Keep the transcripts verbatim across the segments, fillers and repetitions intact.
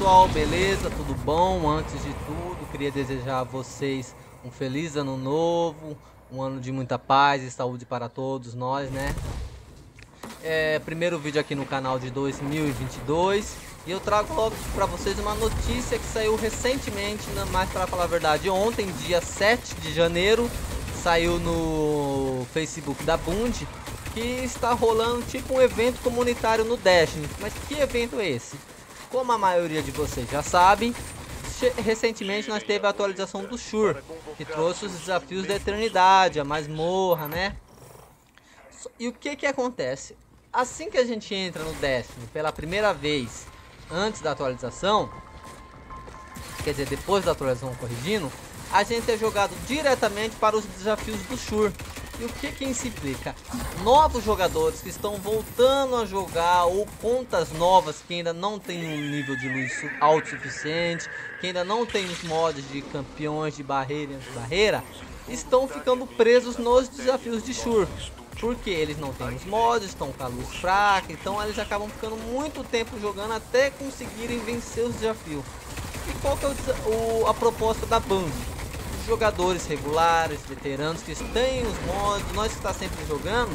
pessoal, beleza? Tudo bom? Antes de tudo, queria desejar a vocês um feliz ano novo, um ano de muita paz e saúde para todos nós, né? É, primeiro vídeo aqui no canal de dois mil e vinte e dois e eu trago logo para vocês uma notícia que saiu recentemente, mais para falar a verdade, ontem, dia sete de janeiro, saiu no Facebook da Bund que está rolando tipo um evento comunitário no Destiny. Mas que evento é esse? Como a maioria de vocês já sabem, recentemente nós teve a atualização do Shur, que trouxe os desafios da eternidade, a masmorra, né? E o que que acontece? Assim que a gente entra no Destiny pela primeira vez, antes da atualização, quer dizer, depois da atualização corrigindo, a gente é jogado diretamente para os desafios do Shur. E o que que isso implica? Novos jogadores que estão voltando a jogar, ou contas novas que ainda não tem um nível de luz alto suficiente, que ainda não tem os mods de campeões de barreira e anti-barreira, estão ficando presos nos desafios de Shur. Porque eles não têm os mods, estão com a luz fraca, então eles acabam ficando muito tempo jogando até conseguirem vencer os desafios. E qual que é o, o, a proposta da Band? Jogadores regulares, veteranos que têm os mods, nós que está sempre jogando,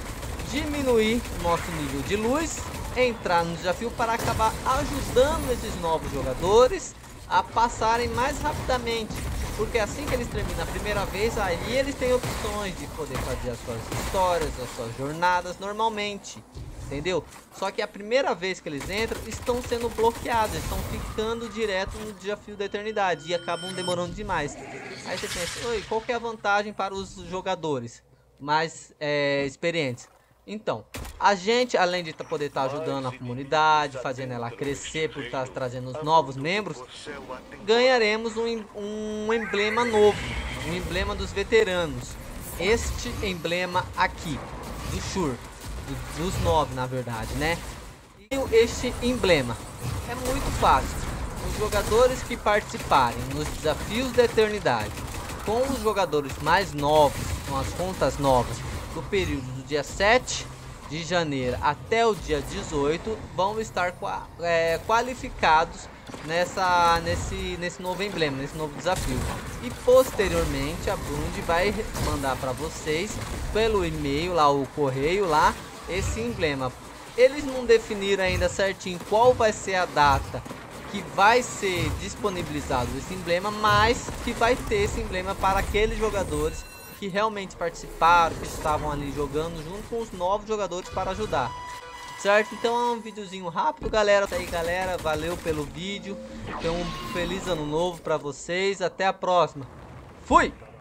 diminuir o nosso nível de luz, entrar no desafio para acabar ajudando esses novos jogadores a passarem mais rapidamente, porque assim que eles terminam a primeira vez, aí eles têm opções de poder fazer as suas histórias, as suas jornadas normalmente, entendeu? Só que a primeira vez que eles entram, estão sendo bloqueados, estão ficando direto no desafio da eternidade e acabam demorando demais. Aí você pensa, oi, qual que é a vantagem para os jogadores mais é, experientes? Então, a gente, além de poder estar ajudando a comunidade, fazendo ela crescer por estar trazendo os novos membros, ganharemos um, um emblema novo, um emblema dos veteranos. Este emblema aqui, do Shur. Dos nove, na verdade, né? E este emblema é muito fácil. Os jogadores que participarem nos desafios da eternidade com os jogadores mais novos, com as contas novas, do período do dia sete de janeiro até o dia dezoito, vão estar é, qualificados nessa, nesse, nesse novo emblema, nesse novo desafio. E posteriormente a Bund vai mandar para vocês pelo e-mail, lá o correio lá, esse emblema. Eles não definiram ainda certinho qual vai ser a data que vai ser disponibilizado esse emblema, mas que vai ter esse emblema para aqueles jogadores que realmente participaram, que estavam ali jogando junto com os novos jogadores para ajudar, certo? Então é um videozinho rápido, galera. Isso aí, galera, valeu pelo vídeo, então um feliz ano novo para vocês, até a próxima, fui!